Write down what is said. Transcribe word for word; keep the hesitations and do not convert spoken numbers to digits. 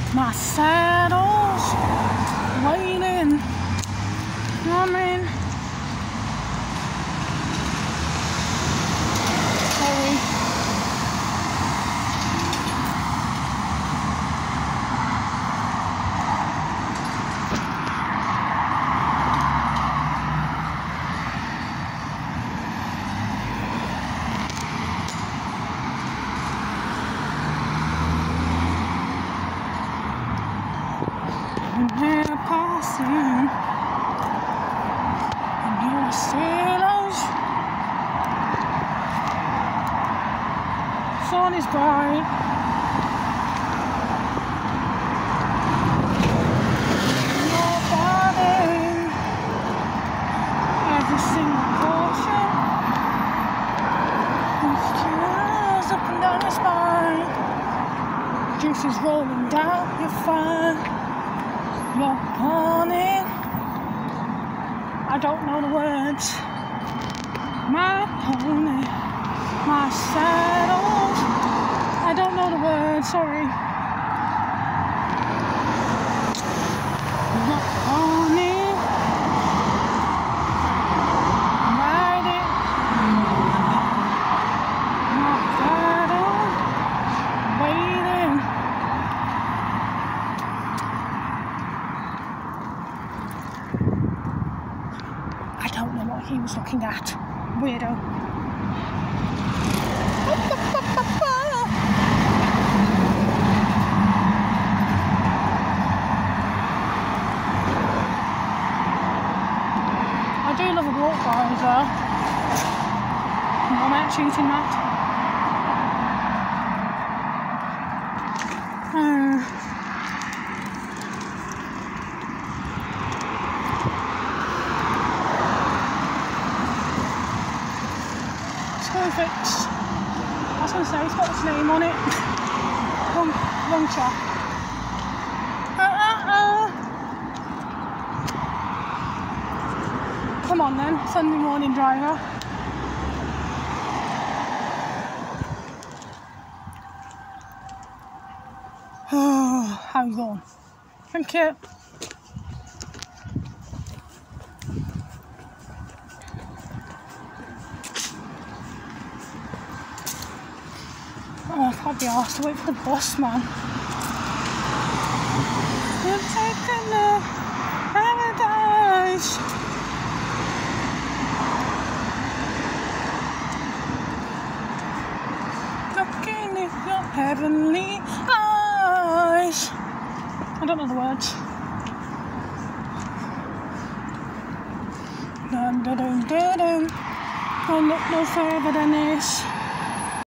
My saddle's waiting. Coming. Sorry. And they're passing, and your sailors, sun is bright, you're burning, every single portion, and tears up and down your spine, juices rolling down your spine. You're burning. I don't know the words. My pony, my saddle. I don't know the words, sorry. You're burning. Riding. My saddle. Waiting. I don't know what he was looking at. Weirdo. I do love a walk bar as well. I'm out shooting that. Uh, Perfect. I was going to say, it's got its name on it. Wrong, wrong track. Uh, uh, uh. Come on then, Sunday morning driver. Oh, how you going? Thank you. Oh, I can't be asked to wait for the bus, man. You're taking the paradise. Looking in your heavenly eyes. I don't know the words. Dun dun dun dun dun. I'll look no further than this.